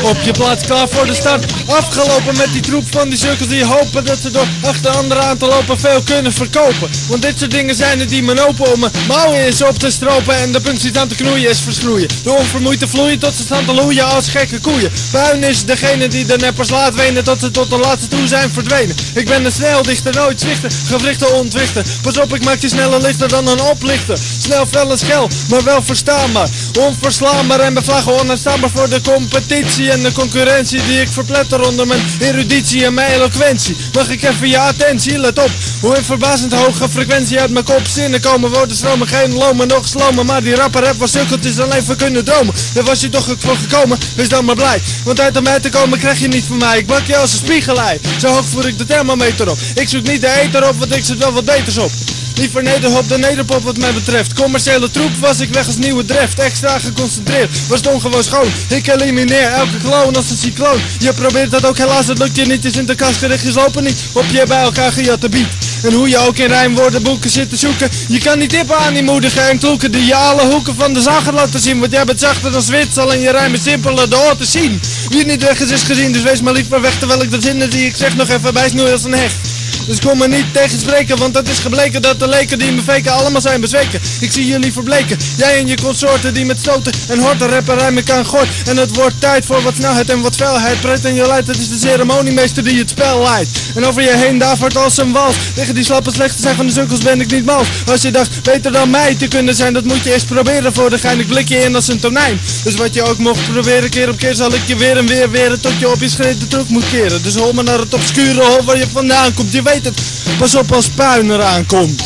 Op je plaats klaar voor de start. Afgelopen met die troep van die sukkels die hopen dat ze door achter anderen aan te lopen veel kunnen verkopen. Want dit soort dingen zijn het die men open om mijn mouwen is op te stropen en de puntjes aan te knoeien is verschroeien. De onvermoeid te vloeien tot ze staan te loeien als gekke koeien. Puin is degene die de neppers laat wenen tot ze tot de laatste toe zijn verdwenen. Ik ben een sneldichter, nooit zwichten, gewrichten ontwichten. Pas op, ik maak je sneller lichter dan een oplichter. Snel, fel en schel, maar wel verstaanbaar. Onverslaanbaar en bevlaggen onuitstaanbaar voor de competitie en de concurrentie die ik verpletter onder mijn eruditie en mijn eloquentie. Mag ik even je attentie, let op hoe in verbazend hoge frequentie uit mijn kop zinnen komen. Woorden stromen, geen lomen, nog slomen, maar die rapper heb was sukkeltjes alleen voor kunnen dromen. Daar was je toch voor gekomen, wees dan maar blij. Want uit om mij te komen krijg je niet van mij. Ik bak je als een spiegelei, zo hoog voer ik de thermometer op. Ik zoek niet de eter op, want ik zet wel wat beters op. Liever nederhop dan nederpop wat mij betreft. Commerciële troep was ik weg als nieuwe dreft. Extra geconcentreerd, was het ongewoon schoon. Ik elimineer elke kloon als een cycloon. Je probeert dat ook, helaas het lukt je niet. Je Sinterklaas gerichtjes lopen niet op je bij elkaar gejatte beat. En hoe je ook in rijmwoordenboeken zit te zoeken. Je kan niet tippen aan die moedigen en kloeken die je alle hoeken van de zaag gaat laten zien. Want jij bent zachter dan Zwitsal en je rijm is simpeler de oor te zien. Wie niet weg is gezien, dus wees maar liever weg. Terwijl ik de zinnen die ik zeg nog even bijsnoei als een hecht. Dus kom me niet tegenspreken, want het is gebleken dat de leken die me faken allemaal zijn bezweken. Ik zie jullie verbleken, jij en je consorten die met stoten en horten rappen rijmen kan gort. En het wordt tijd voor wat snelheid en wat felheid. Pret en je leidt, het is de ceremoniemeester die het spel leidt. En over je heen davert als een wals. Tegen die slappe slechte zijn van de sukkels ben ik niet mals. Als je dacht beter dan mij te kunnen zijn, dat moet je eerst proberen. Voor de gein ik blik je in als een tonijn. Dus wat je ook mocht proberen, keer op keer zal ik je weer en weer weren tot je op je schreden terug moet keren. Dus hol me naar het obscure hol waar je vandaan komt, je weet het. Pas op als puin eraan komt.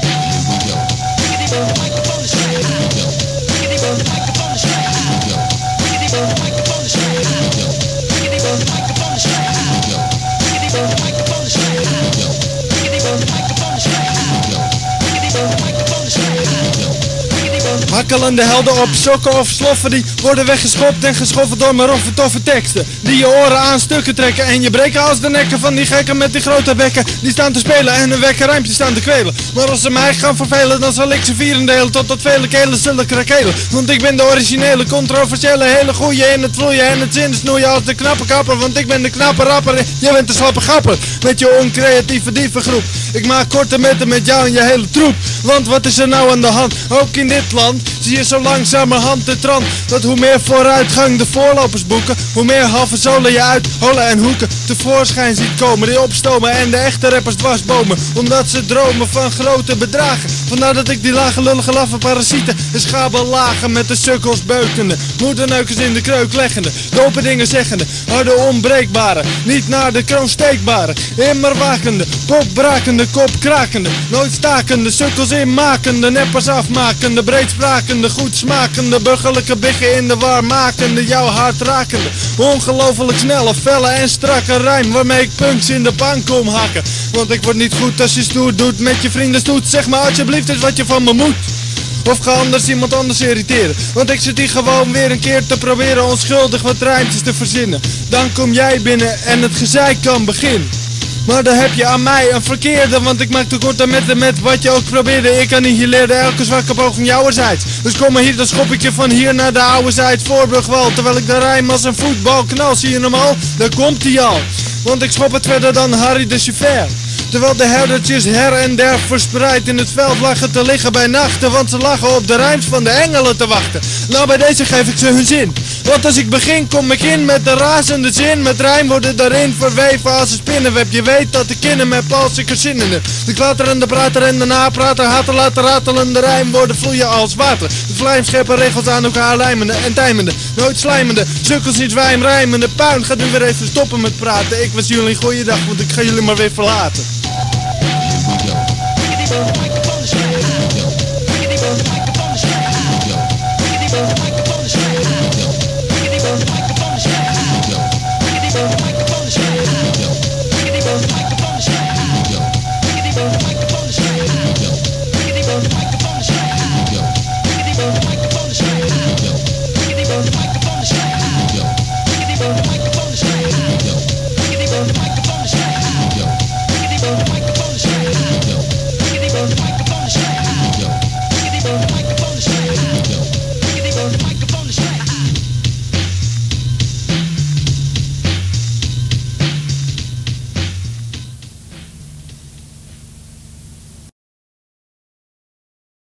Hakkelende helden op sokken of sloffen die worden weggeschopt en geschoffeld door mijn roffe toffe teksten. Die je oren aan stukken trekken en je breken als de nekken van die gekken met die grote bekken. Die staan te spelen en hun wekke rijmpjes staan te kwelen. Maar als ze mij gaan vervelen dan zal ik ze vieren delen tot vele kelen zullen krakelen. Want ik ben de originele, controversiële, hele goeie in het vloeien en het zinnen snoeien als de knappe kapper. Want ik ben de knappe rapper, jij bent de slappe gapper met je oncreatieve dievengroep. Ik maak korte metten met jou en je hele troep. Want wat is er nou aan de hand, ook in dit land? Zie je zo langzamerhand de trant dat hoe meer vooruitgang de voorlopers boeken, hoe meer halve zolen je uit hollen en hoeken tevoorschijn ziet komen. Die opstomen en de echte rappers dwarsbomen, omdat ze dromen van grote bedragen. Vandaar dat ik die lage lullige laffe parasieten en schabellagen met de sukkels beukende, moederneukers in de kreuk leggende, dope dingen zeggende, harde onbreekbare, niet naar de kroon steekbare, immer wakende, popbrakende, kop krakende, nooit stakende, sukkels inmakende, neppers afmakende, breedsprakende, goed smakende, burgerlijke biggen in de war makende, jouw hart rakende, ongelooflijk snelle, felle en strakke rijm waarmee ik punks in de pan kom hakken. Want ik word niet goed als je stoer doet met je vrienden stoet, zeg maar alsjeblieft eens wat je van me moet. Of ga anders iemand anders irriteren, want ik zit hier gewoon weer een keer te proberen onschuldig wat rijmpjes te verzinnen. Dan kom jij binnen en het gezeik kan beginnen. Maar dan heb je aan mij een verkeerde, want ik maak tekorten met wat je ook probeerde. Ik annihileerde elke zwakke poging jouwerzijds. Dus kom maar hier, dan schop ik je van hier naar de oude zijds Voorburgwal. Terwijl ik de rijm als een voetbal knal, zie je hem al? Daar komt hij al. Want ik schop het verder dan Harry de Chauffeur. Terwijl de herdertjes her en der verspreid in het veld lagen te liggen bij nachten. Want ze lagen op de rijms van de engelen te wachten. Nou, bij deze geef ik ze hun zin. Want als ik begin, kom ik in met de razende zin. Met rijm worden daarin verweven als een spinnenweb. Je weet dat ik in hem heb als ik er zin in heb. De klatterende prater en de naprater haten laten ratelende rijm worden vloeien als water. De vlijmscheppen regels aan elkaar lijmende en tijmende. Nooit slijmende, sukkels niet zwijm rijmende. Puin gaat nu weer even stoppen met praten. Ik wens jullie een goeie dag, want ik ga jullie maar weer verlaten.